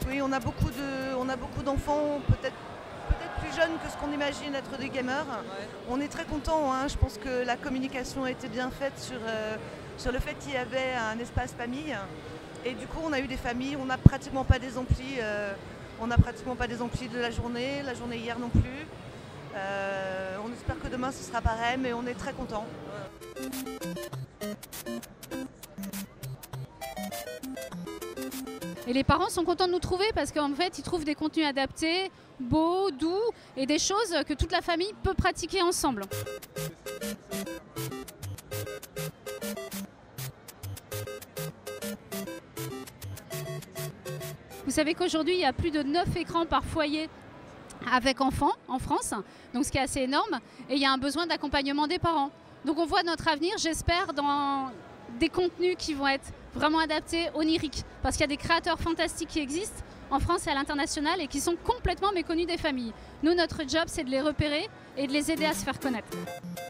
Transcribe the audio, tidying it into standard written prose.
Oui, on a beaucoup d'enfants, peut-être plus jeunes que ce qu'on imagine être des gamers. Ouais. On est très contents, hein. Je pense que la communication a été bien faite sur le fait qu'il y avait un espace famille. Et du coup, on a eu des familles, on n'a pratiquement pas des amplis. On n'a pratiquement pas des amplis de la journée hier non plus. On espère que demain ce sera pareil, mais on est très contents. Et les parents sont contents de nous trouver parce qu'en fait, ils trouvent des contenus adaptés, beaux, doux et des choses que toute la famille peut pratiquer ensemble. Vous savez qu'aujourd'hui, il y a plus de 9 écrans par foyer avec enfants en France, donc ce qui est assez énorme, et il y a un besoin d'accompagnement des parents. Donc on voit notre avenir, j'espère, dans des contenus qui vont être vraiment adaptés, oniriques, parce qu'il y a des créateurs fantastiques qui existent en France et à l'international et qui sont complètement méconnus des familles. Nous, notre job, c'est de les repérer et de les aider à se faire connaître.